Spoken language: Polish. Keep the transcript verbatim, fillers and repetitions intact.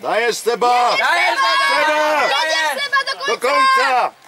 Dajesz Seba! Dajesz, Seba! Seba! Dajesz! Seba do Do końca! końca!